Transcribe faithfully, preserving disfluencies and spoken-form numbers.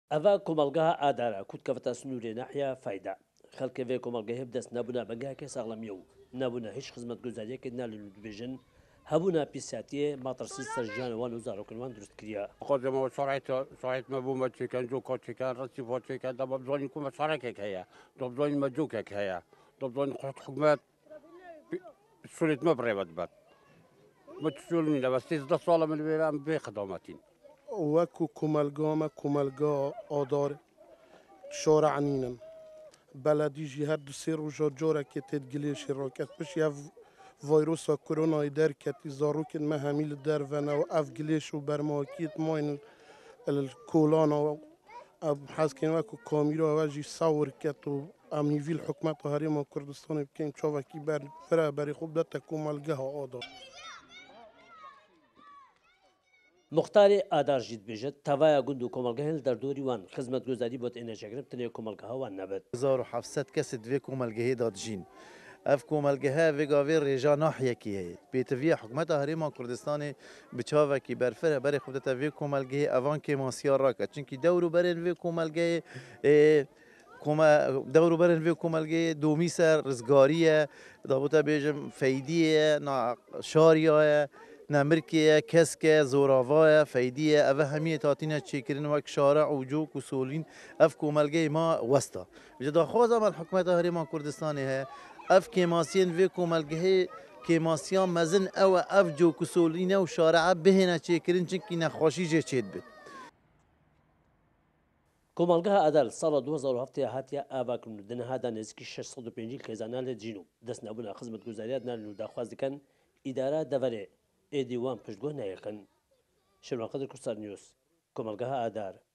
ئەڤە کۆمەڵگەها ئادارە کووتکەوتە سنوورێ ناحیا فایدا خەڵکە vê کۆمەڵگەهەیە بدەست نەبوونا بەنگایەکە ساغڵەمیە و نەبوونا هیچ خزمەت گوزاریەکە نالن دبێژن هەبوونا پیساتیە ماترسی سەرژانەوان و زارۆکردنوان دروست کردیا خۆزمەوە شڕایت شڕایت مەبوومە چێکەن جۆ کۆچێکان ڕستی بۆچێکە دەبە بزۆنی کومە شارێکێک هەیە دۆ بزۆنی مەجووکێک هەیە دۆ بزۆنی خۆت حکومەت سولێت مەبڕێوەت بەت متسولنی لە بەستی دە ساڵە من وێران بێ خدامەتین وەکو کومەلگامە کومەلگا ئادار شۆرەعنینن بەلەدیژی هەر دو سێ ڕۆژە جۆرەکێ تێت گلێشی ڕۆکەت پشی ئەv ڤایرۆسا کۆرۆنای دەرکەتی زاڕووکن مە هەمی لە دەرڤەنەوە ئەv گلێش و بەرماکیت ماین کۆلانەوە حەزکەین وەکو کامیرۆوە ژی ساورکەت و ئەم هیڤیل حکومەتە هەرێما کوردستانی بکەین چاوەکی بەر فرە بەری خوب دەتە کومەلگەها ئادار مختارێ ئادارژیت بێژێت تاوایە گوند و کۆمەڵگەهێن دەردۆری وان خزمەت گوزاری بۆت ئێنەجەگرن تنێ کۆمەڵگەهاوان نەبێت هزار و حەفسەد کەست vê کۆمەلگەهێدا دژین ئەv کۆمەلگەهە vê gavê rêja nahiyekî heye pêtiviya hikûmeta Herêma Kurdistanê bi çavekî berfir berê xwe dite vê kômelgehê evan kêmasiya rake çunkî dewrûberên vê kômelgehê dewrûberên vê kômelgehê domî ser rizgarî ye dabûte bêjim feydî ye şariya ye Nemirkê ye kesk e zorava ye feydî ye ev hemiyê hatîne çêkirin wek şare û cok û solîn ev kômelgehê ma west e ji daxwaza me hikûmeta Herêma Kurdistanê heye ev kêmasiyên vê kômelgehê kêmasiya mezin ew e ev cok û solîne û şare'a bihêne çêkirin çunkî nexweşî jê çêt bit کۆمەڵگەها ئادار ساڵە دو هەزار و هەفت هاتیە ئاواکردن و دنەهادا نزیکی شەش سەد و پێنج خێزانان لە دژین و دەست نەبوونا خزمەت گوزاریات نالن و داخواز دەکەن ئیدارە دەڤەرێ ئێدی وان پشتگۆ نایەکەن شەرمەقەدر کوردستان نیوز کۆمەڵگەها ئادار